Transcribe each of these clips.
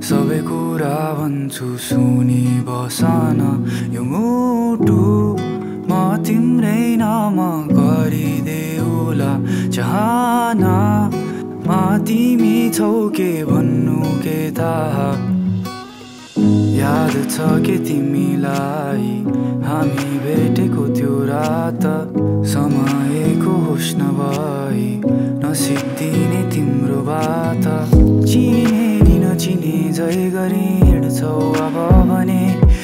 सबै कुरा भन्छु सुनि बसन यो मुटु म तिम्रै नाम गरिदेऊला चाहना मा तिमी छौ के भन्नु के थाहा याद छ के तिमीलाई हामी भेटेको त्यो रात समयको होस नभई नसिद्धिने तिम्रो बात चिने नि नचिने जय गरी हिँड्छौ अब भने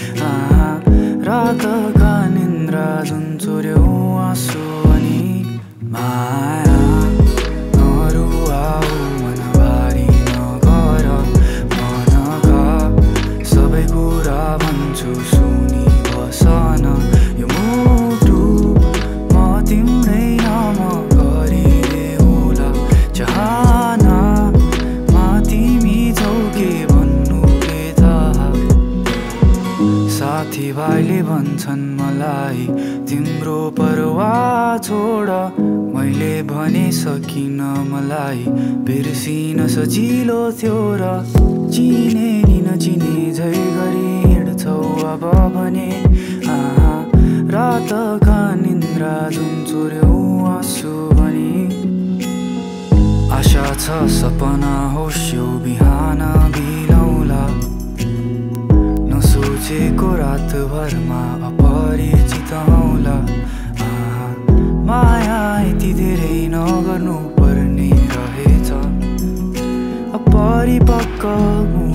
रातका निन्द्रा जुन चोर्यौ आँसु अनि माया नरुवाऊ मन भारी नगर मनका सबै कुरा भन्छु सुनि बसन यो मुटु म तिम्रै नाम गरिदेऊला चाहना मा तिमी छौ के भन्नु के थाहा साथीभाइले भन्छन् मलाई तिम्रो परवाह छोड मैले भने सकिन मलाई बिर्सिन सजिलो थियो र चिने नि नचिने झै गरी हिँड्छौ अब भने रातका निन्द्रा जुन चोर्यौ आँसु भनी आशा छ सपना होस् यो बिहान बिलौला नसोचेको रातभरमा अपरिचित हौला माया यति धेरै नगर्नु पर्ने रहेछ अपरिपक्व